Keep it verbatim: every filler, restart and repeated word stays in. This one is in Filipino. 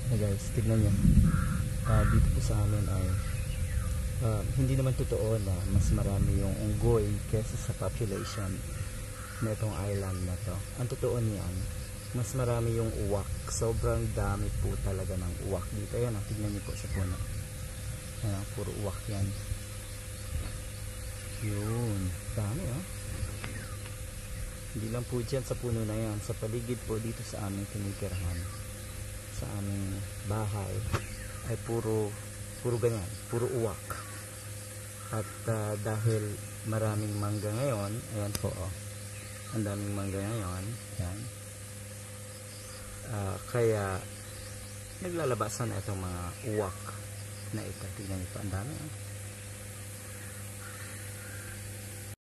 Hey guys, tignan nyo. Uh, dito po sa amin ay uh, hindi naman totoo na mas marami yung unggoy kesa sa population na itong island na to. Ang totoo niyan, mas marami yung uwak. Sobrang dami po talaga ng uwak dito. Ayan, ah, tignan nyo po sa puno. Ayan, puro uwak yan. Yun, dami ah. Hindi lang po dyan sa puno na yan, sa paligid po dito sa aming tinitirahan, sa aming bahay, ay puro puro ganyan, puro uwak. At uh, dahil maraming mangga ngayon, ayan po oh, ang daming mangga ngayon, yan. Uh, kaya naglalabasan na itong mga uwak na ito. Tignan nyo po, ang dami oh.